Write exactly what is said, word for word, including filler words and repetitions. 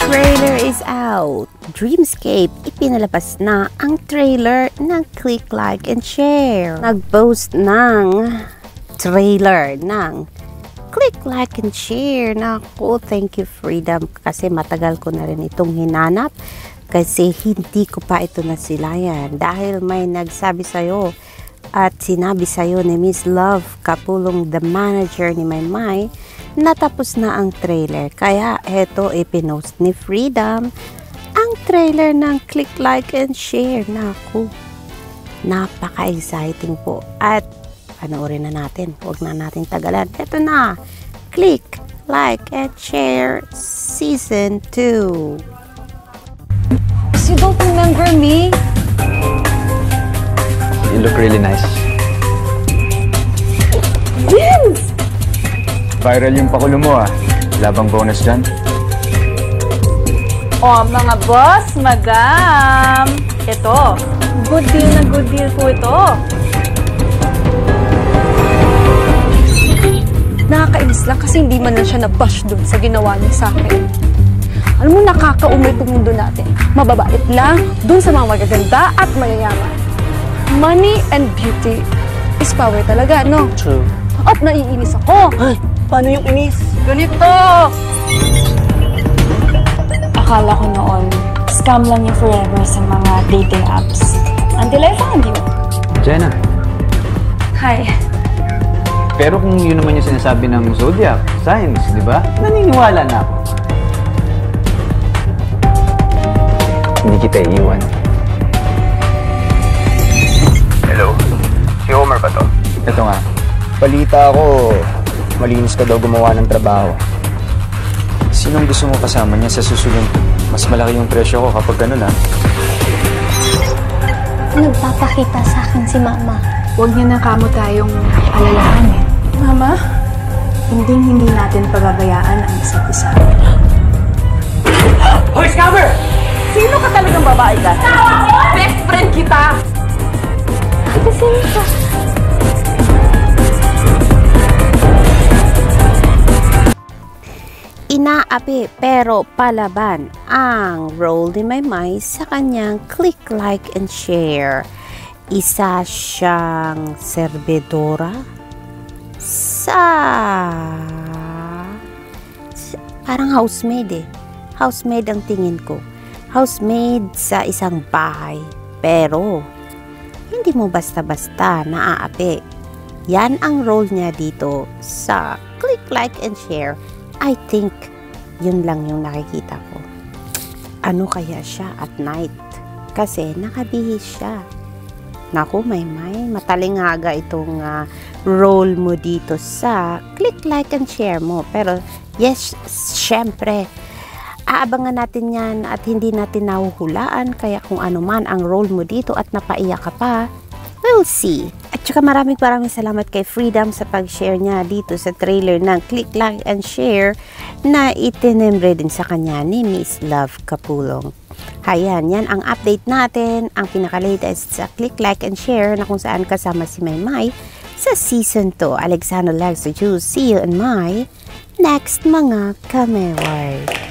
trailer is out. Dreamscape, ipinalabas na ang trailer ng Click, Like, and Share. Nag-post ng trailer ng Click, Like, and Share. Naku, thank you Freedom kasi matagal ko na rin itong hinanap kasi hindi ko pa ito nasilayan dahil may nagsabi sa'yo at sinabi sa'yo ni Miss Love Kapulong, the manager ni Maymay, natapos na ang trailer. Kaya eto ipinost ni Freedom ang trailer ng Click, Like, and Share. Naku, napaka-exciting po. At panoorin na natin. Huwag na natin tagalan. Eto na, Click, Like, and Share Season two. You don't remember me? You look really nice. Yes! Viral yung pakulo mo ah. Labang bonus dyan. Oh, mga boss, magam. Ito, good deal na good deal po ito. Nakakainis lang kasi hindi man lang siya nabash dun sa ginawa niya sa akin. Alam mo, nakakaumay itong mundo natin. Mababait lang dun sa mga magaganda at mayayaman. Money and beauty is power talaga, no? True. At naiinis ako. Ay, paano yung inis? Ganito! Akala ko noon, scam lang yung forever sa mga dating apps. Until I found you. Jenna. Hi. Pero kung yun naman yung sinasabi ng zodiac, signs, di ba? Naniniwala na ako. Hindi kita iiwan. Hello? Si Homer ba to? Ito nga. Balita ako, malinis ka daw gumawa ng trabaho. Sinong gusto mo kasama niya sa susunod? Mas malaki yung presyo ko kapag ganun ah. Nagpapakita sa akin si Mama. Huwag niyo na kamo tayong alalahanin. Mama? Hindi hindi natin pababayaan ang isa't isa. Hoy, scammer! Sino ka talagang babae ka? Best friend kita! Kasi nito. Inaapi pero palaban ang role ni Maymay sa kanyang Click, Like, and Share. Isa siyang serbedora sa... parang housemaid eh. Housemaid ang tingin ko. Housemaid sa isang bahay. Pero, hindi mo basta-basta naaapi. Yan ang role niya dito sa Click, Like, and Share. I think, yun lang yung nakikita ko. Ano kaya siya at night? Kasi nakabihis siya. Naku, Maymay, matalingaga itong uh, role mo dito sa Click, Like, and Share mo. Pero, yes, syempre, aabangan natin yan at hindi natin nahuhulaan. Kaya kung ano man ang role mo dito at napaiyak ka pa, we'll see. At saka maraming maraming salamat kay Freedom sa pag-share niya dito sa trailer ng Click, Like, and Share na itinembre din sa kanya ni Miss Love Kapulong. Hayan, yan ang update natin, ang pinaka-latest sa Click, Like, and Share na kung saan kasama si Maymay sa Season two. Alexander likes to choose. See you in my next mga kameway.